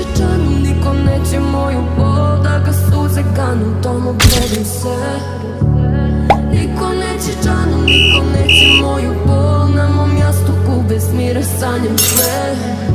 čanu, niko neće moju bol da ga suze kanu, tom ogredim se. Niko neće čanu, niko neće moju bol, na mom jastuku bez mira sanjam sve.